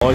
Hoy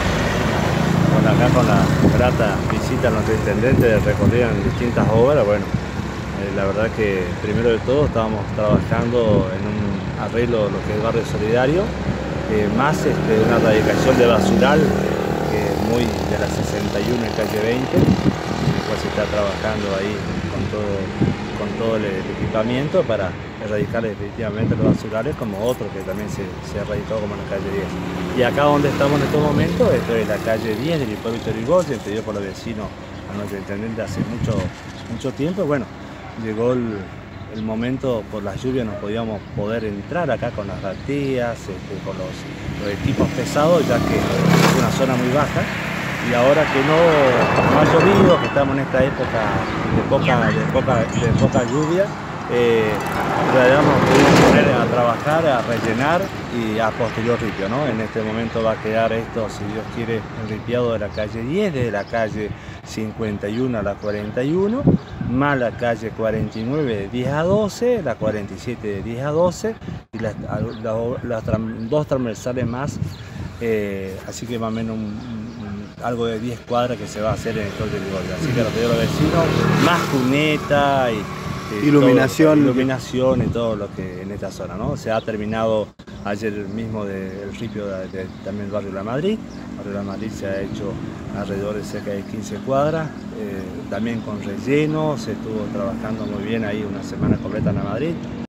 con la grata visita a nuestro intendente de recorrido en distintas obras, bueno, la verdad que primero de todo estábamos trabajando en un arreglo de lo que es barrio solidario, más una erradicación de basural, que es muy de la 61 en calle 20, en el cual se está trabajando ahí con todo el equipamiento para erradicar definitivamente los basurales, como otro que también se erradicó como en la calle 10. Y acá donde estamos en estos momentos, esto es la calle 10 del Hipólito Yrigoyen, pedido por los vecinos a nuestro intendente hace mucho tiempo. Bueno, llegó el momento, por las lluvias no podíamos poder entrar acá con las bateas, con los equipos pesados, ya que es una zona muy baja. Y ahora que no ha llovido, que estamos en esta época de poca lluvia, en realidad nos pudimos poner a trabajar, a rellenar y a posterior ripio, ¿no? En este momento va a quedar esto, si Dios quiere, el ripiado de la calle 10, desde la calle 51 a la 41, más la calle 49 de 10 a 12, la 47 de 10 a 12 y las dos transversales más, así que más o menos algo de 10 cuadras que se va a hacer en el Hipólito Yrigoyen. Así que lo pedido a los vecinos, más cuneta y iluminación y todo lo que en esta zona, ¿no? Se ha terminado ayer mismo el ripio también del barrio La Madrid. El barrio La Madrid se ha hecho alrededor de cerca de 15 cuadras, también con relleno, se estuvo trabajando muy bien ahí una semana completa en La Madrid.